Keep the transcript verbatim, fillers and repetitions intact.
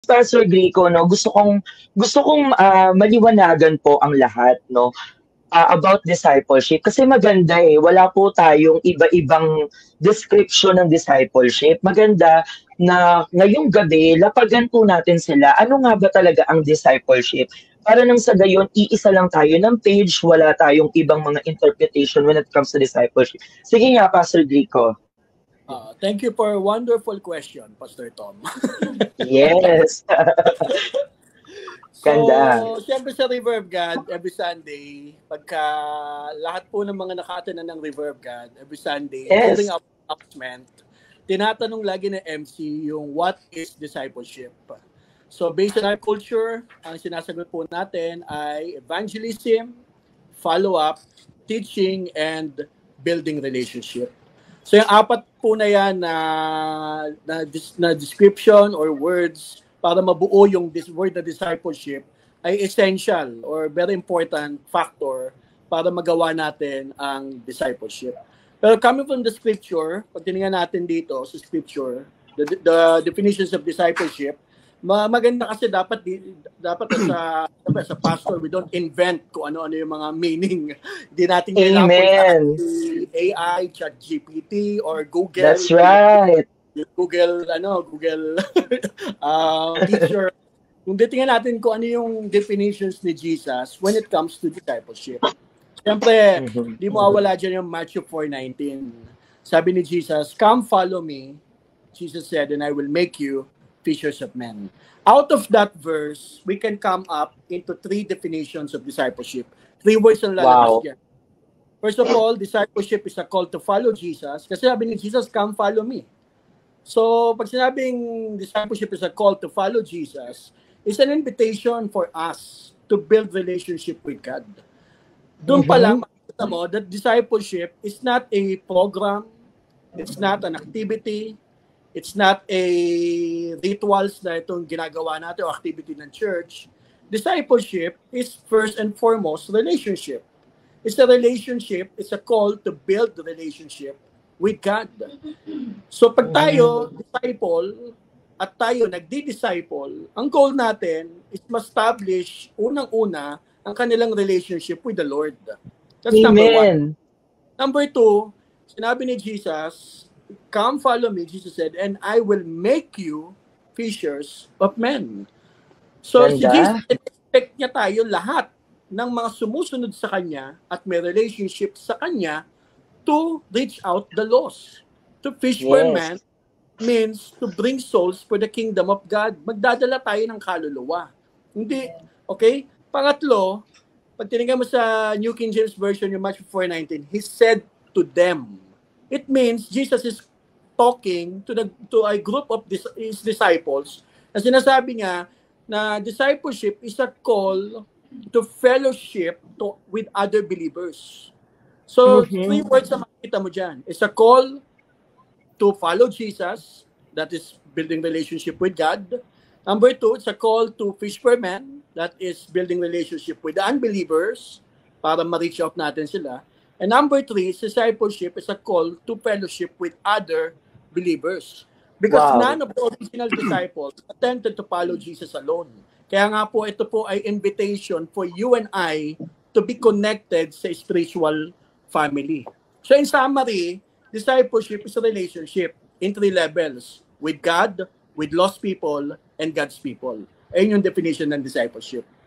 Pastor Greco, no, gusto kong gusto kong ah, maliwanagan po ang lahat, no, ah, about discipleship kasi maganda eh. Wala po tayong iba-ibang description ng discipleship. Maganda na ngayong gabi, lapagan po natin sila. Ano nga ba talaga ang discipleship? Para nang sa gayon, iisa lang tayo ng page, wala tayong ibang mga interpretation when it comes to discipleship. Sige nga, Pastor Greco. Uh, thank you for a wonderful question, Pastor Tom. Yes. So, Ganda. siyempre sa River of God, every Sunday, pagka lahat po ng mga nakatana ng River of God, every Sunday, Yes. during our announcement, tinatanong lagi ng M C yung what is discipleship? So, based on our culture, ang sinasagot po natin ay evangelism, follow-up, teaching, and building relationship. So, yung apat po na yan na, na, na description or words para mabuo yung this word na discipleship ay essential or very important factor para magawa natin ang discipleship. Pero coming from the scripture, pag tinignan natin dito sa scripture, the, the definitions of discipleship, maganda kasi dapat dapat sa dapat sa pastor we don't invent kung ano-ano yung mga meaning. Hindi natin Amen. A I, ChatGPT or Google. That's right. Google ano, Google uh, teacher. Kung titingnan natin kung ano yung definitions ni Jesus when it comes to discipleship. Siyempre, di mo awala dyan yung Matthew four nineteen. Sabi ni Jesus, "Come follow me," Jesus said, "and I will make you fishers of men." Out of that verse, we can come up into three definitions of discipleship. Three words ang lalabas Wow. dyan. First of all, discipleship is a call to follow Jesus. Kasi sabi ni Jesus, "Come follow me." So, pag sinabing discipleship is a call to follow Jesus, it's an invitation for us to build relationship with God. Doon pa lang, makikita mo that discipleship is not a program, it's not an activity, it's not a rituals na itong ginagawa natin o activity ng church. Discipleship is first and foremost relationship. It's a relationship, it's a call to build the relationship with God. So pag tayo disciple at tayo nagdi-disciple, ang goal natin is ma-establish unang-una ang kanilang relationship with the Lord. That's Amen. number one. Number two, sinabi ni Jesus, "Come follow me," Jesus said, "and I will make you fishers of men." So Ganda. si Jesus, expect niya tayo lahat ng mga sumusunod sa Kanya at may relationship sa Kanya to reach out the lost. To fish Yes. for men means to bring souls for the kingdom of God. Magdadala tayo ng kaluluwa. Hindi, okay? Pangatlo, pag tinignan mo sa New King James Version, yung Matthew four nineteen, He said to them. It means Jesus is talking to the to a group of dis, his disciples na sinasabi niya na discipleship is a call to fellowship to, with other believers. So, Mhm. three words na makikita mo dyan. It's a call to follow Jesus, that is building relationship with God. Number two, it's a call to fish for men, that is building relationship with the unbelievers para ma-reach out natin sila. And number three, discipleship is a call to fellowship with other believers. Because Wow. none of the original disciples attempted to follow Jesus alone. Kaya nga po, ito po ay invitation for you and I to be connected sa spiritual family. So in summary, discipleship is a relationship in three levels. With God, with lost people, and God's people. Ayun yung definition ng discipleship.